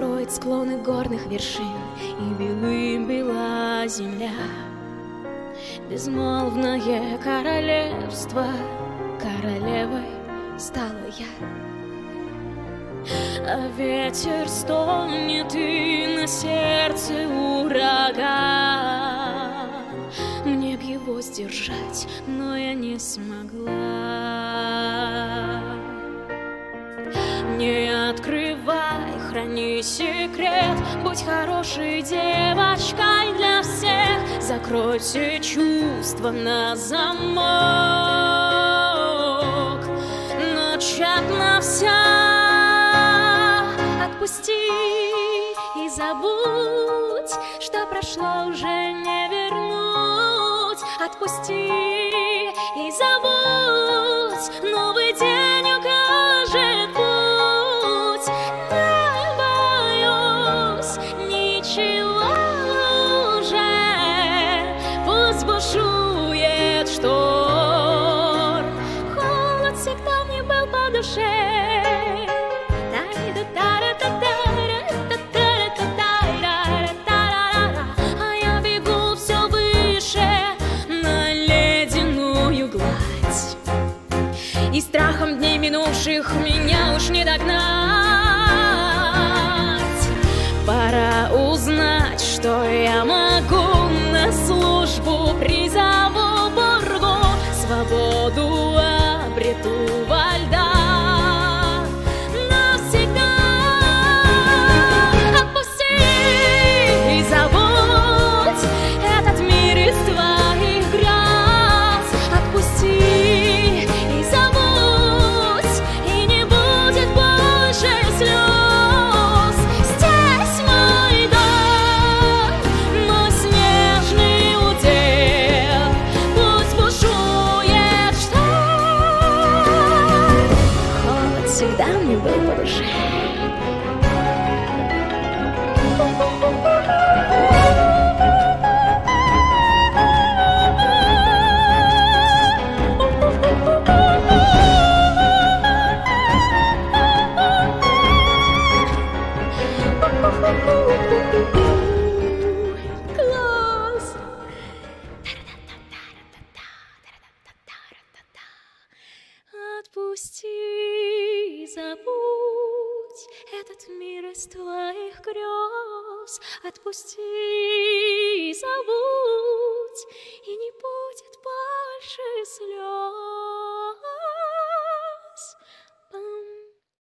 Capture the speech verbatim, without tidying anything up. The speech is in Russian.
скроет склоны горных вершин, и белым бела земля. Безмолвное королевство, королевой стала я. А ветер стонет, и на сердце ураган. Мне б его сдержать, но я не смогла. Не открывай, храни секрет, будь хорошей девочкой для всех. Закрой все чувства на замок, ночь одна вся. Отпусти и забудь, что прошло, уже не вернуть. Отпусти и забудь, новый день укажет путь. Не боюсь ничего уже, пусть бушует шторм. Холод всегда мне был по душе. А я бегу все выше на ледяную гладь, и страхом дней минувших меня уж не догнать. Пора узнать, что я могу, на службу призову Бургу, свободу обрету во льдах. Всегда мне был по душе. Класс! Отпусти, забудь этот мир из твоих грез. Отпусти, забудь, и не будет больше слез.